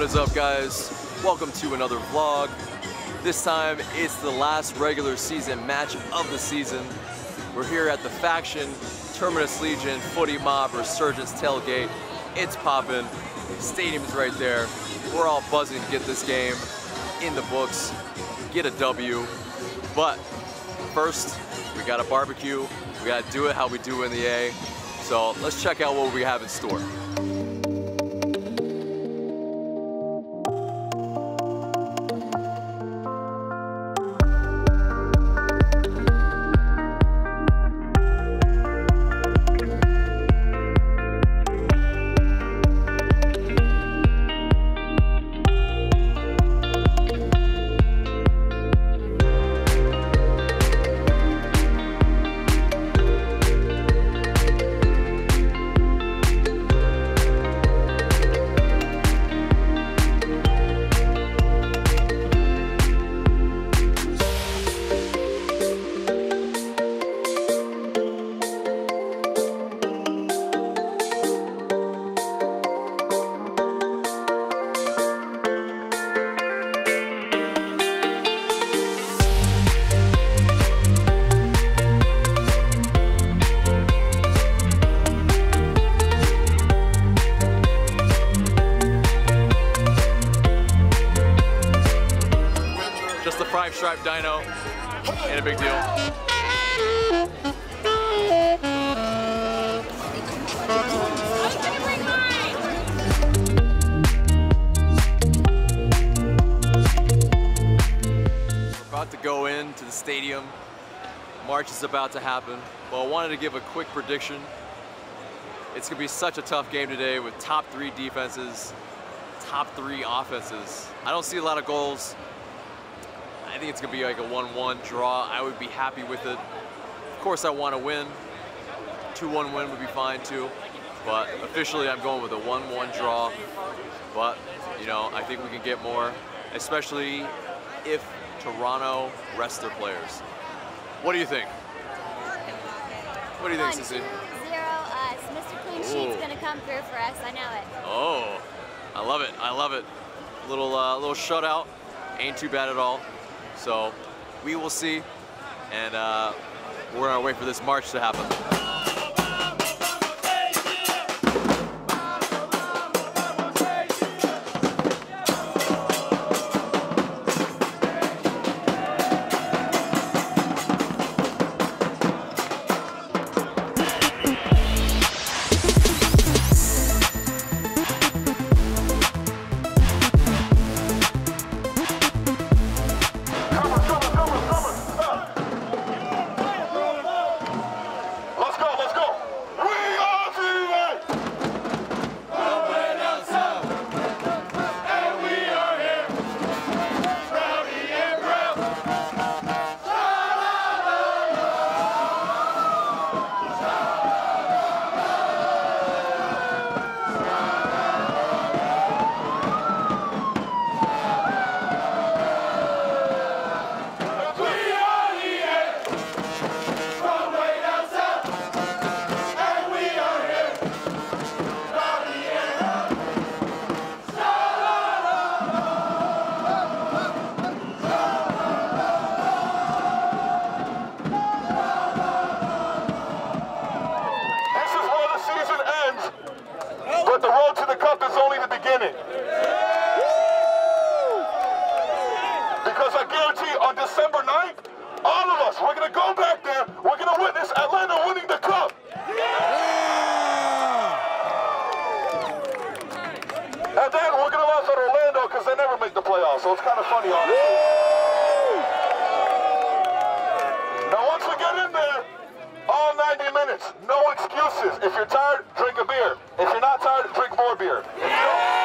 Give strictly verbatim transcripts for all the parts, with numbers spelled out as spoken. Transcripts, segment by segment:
is up, guys? Welcome to another vlog. This time it's the last regular season match of the season. We're here at the Faction, Terminus Legion, Footie Mob, Resurgence tailgate. It's popping. Stadium's right there. We're all buzzing to get this game in the books, get a W. But first, we got a barbecue. We got to do it how we do in the A. So let's check out what we have in store. Stripe dyno, ain't a big deal. We're about to go into the stadium. March is about to happen, but I wanted to give a quick prediction. It's gonna be such a tough game today with top three defenses, top three offenses. I don't see a lot of goals. I think it's gonna be like a one one draw. I would be happy with it. Of course I wanna win. two one win would be fine too. But officially I'm going with a one one draw. But, you know, I think we can get more, especially if Toronto rests their players. What do you think? What do you think, Sissy? Zero, uh, Mister Clean Sheet's gonna come through for us, I know it. Oh, I love it, I love it. Little, uh, little shutout, ain't too bad at all. So we will see, and uh, we're on our way for this march to happen. But the road to the cup is only the beginning. Because I guarantee on December ninth, all of us, we're going to go back there, we're going to witness Atlanta winning the cup. And then we're going to lose at Orlando because they never make the playoffs, so it's kind of funny, honestly. Now once we get in there, all ninety minutes, no excuses. If you're tired, drink a beer. If you're not tired, drink more beer. If you don't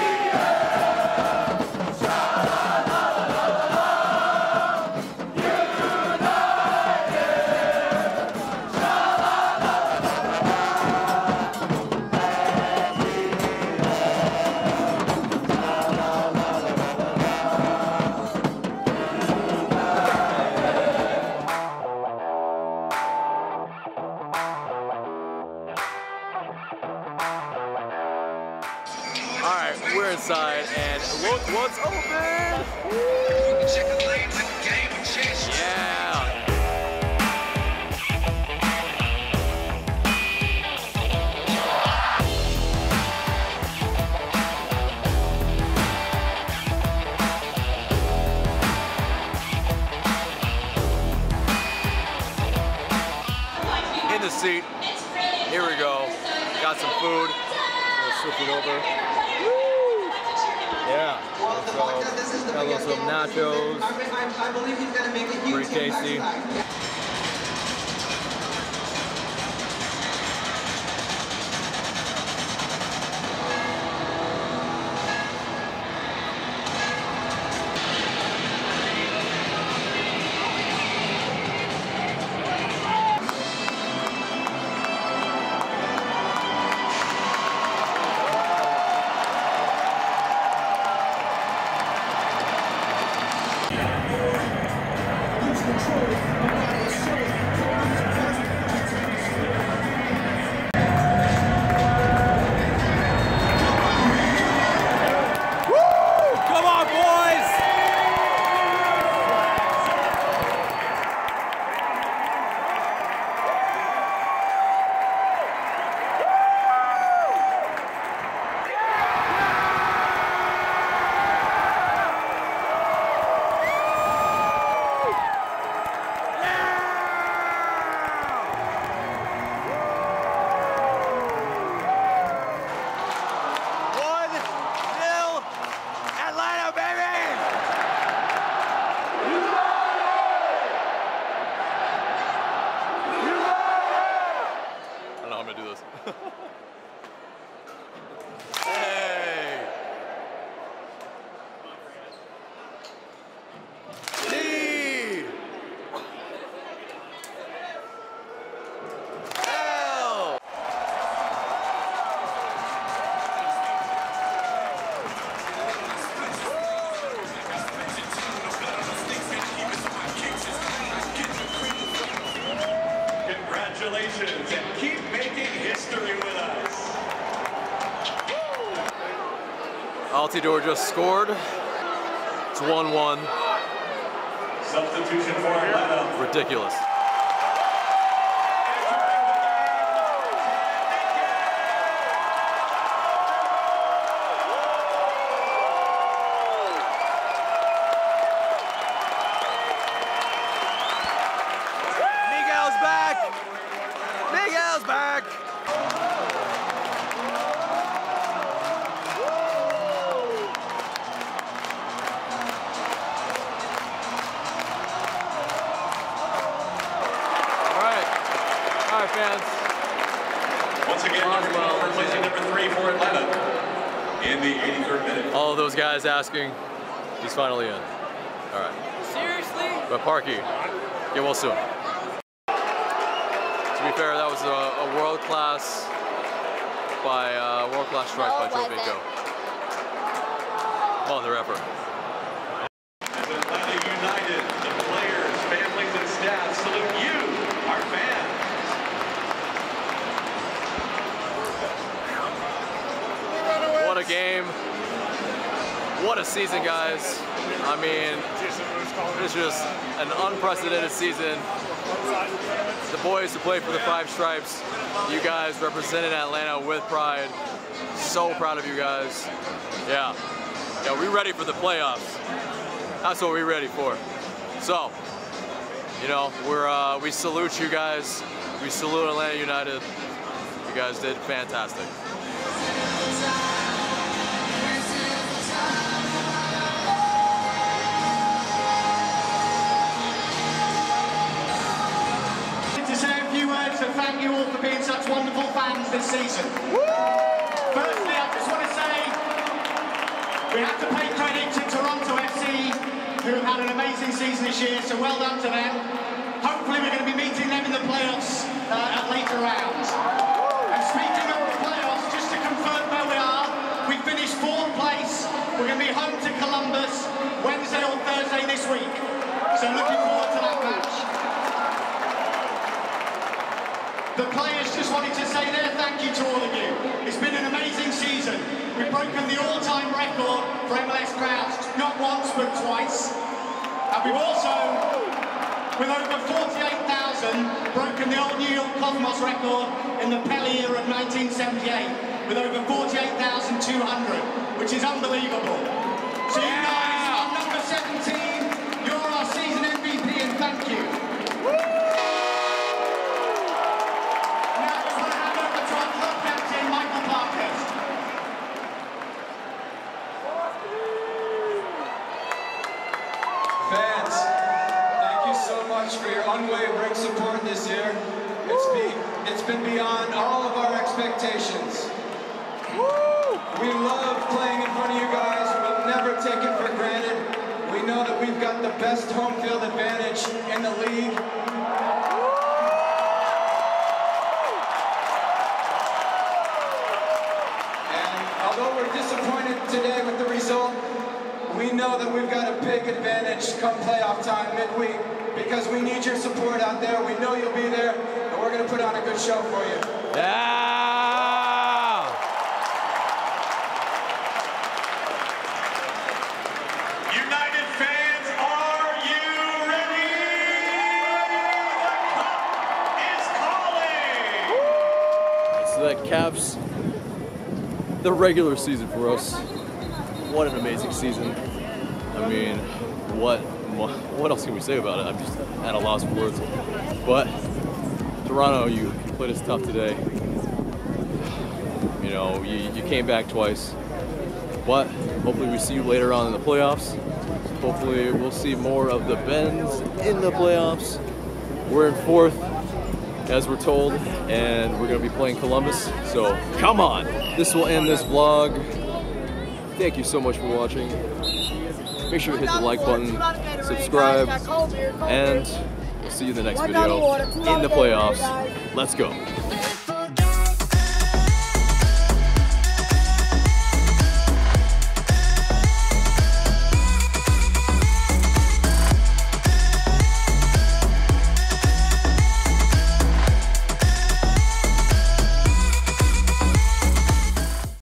Yeah! inside, and look what's open! Yeah! In the seat. Here we go. Got some food. Let's flip it over. Woo! Yeah. So, got a little some nachos. Pretty tasty. Congratulations, and keep making history with us. Altidore just scored. It's one one. Substitution for Atlanta. Ridiculous. Miguel's back! Miguel's back! Fans. Once again, number twelve, replacing number three for Atlanta in the eighty-third minute. All of those guys asking, he's finally in. All right. Seriously? But Parky, get well soon. To be fair, that was a, a world-class by uh, world-class strike no, by Joe Vico. On the effort. As Atlanta United, the players, families, and staff salute you, our fans. What a game. What a season, guys. I mean, it's just an unprecedented season. The boys who play for the Five Stripes, you guys represented Atlanta with pride. So proud of you guys. Yeah. Yeah, we're ready for the playoffs. That's what we're ready for. So, you know, we're uh, we salute you guys. We salute Atlanta United. You guys did fantastic. To thank you all for being such wonderful fans this season. Woo! Firstly, I just want to say we have to pay credit to Toronto F C, who have had an amazing season this year, so well done to them. Hopefully we're going to be meeting them in the playoffs uh, at later rounds. And speaking of the playoffs, just to confirm where we are, we finished fourth place. We're going to be home to Columbus Wednesday or Thursday this week. So looking forward to that match. The players just wanted to say their thank you to all of you. It's been an amazing season. we've broken the all-time record for M L S crowds, not once but twice. And we've also, with over forty-eight thousand, broken the old New York Cosmos record in the Pele era of nineteen seventy-eight, with over forty-eight thousand two hundred, which is unbelievable. So you guys are number seventeen, you're our season M V P, and thank you. Now I just want to hand over to our club captain, Michael Parkhurst. Fans, thank you so much for your unwavering support this year. It's, be, it's been beyond all of our expectations. We love playing in front of you guys. We'll never take it for granted. We know that we've got the best home field advantage in the league. And although we're disappointed today with the result, we know that we've got a big advantage come playoff time midweek because we need your support out there. We know you'll be there, and we're going to put on a good show for you. Yeah! United fans, are you ready? The cup is calling! So that caps the regular season for us. What an amazing season. I mean, what what else can we say about it? I'm just at a loss for words. But Toronto, you played us tough today. You know, you, you came back twice. But hopefully we see you later on in the playoffs. Hopefully we'll see more of the Benz in the playoffs. We're in fourth, as we're told, and we're going to be playing Columbus. So come on. This will end this vlog. Thank you so much for watching. Make sure to hit the like button, subscribe, and we'll see you in the next video in the playoffs. Let's go.